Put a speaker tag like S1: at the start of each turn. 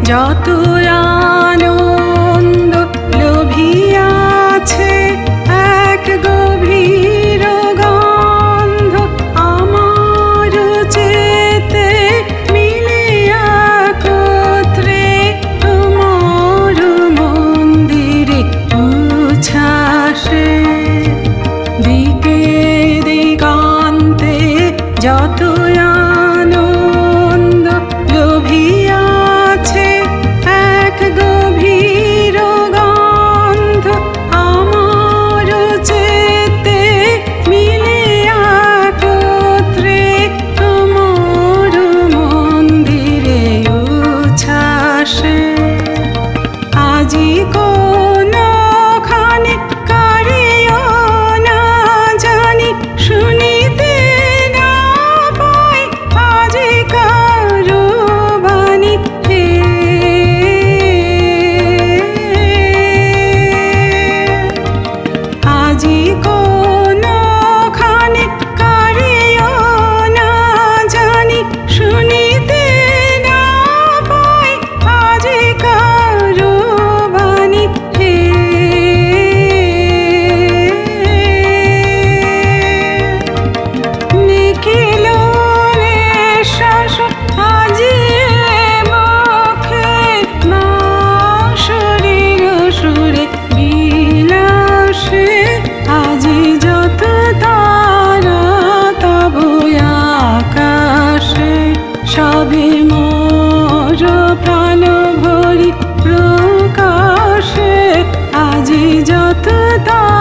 S1: যত আনন্দ লোভিয়াছে এক গভীর গন্ধ আমার চেতে মিলিয়া একত্রে তোমার মন্দিরে উচ্ছ্বাসে দিকে দিগান্তে যত আনন্দ লোভিয়াছে এক গভীর গন্ধ আমার চেতে মিলিয়া একত্রে তোমার মন্দিরে উচ্ছ্বাসে আজি কোনখানে কারিও না জানি শুনিতে না পাই আজি কারো বাণী হে আজি কোনখানে কারিও না জানি শুনিতে না পাই আজি কারো বাণী হে নিখিল নিঃশ্বাস আজি মুখে মা শরীর সুরে বিলাসে আজি যত তারা তব আকাশে সবে মোর প্রাণ ভরি প্রকাশে আজি যত তারা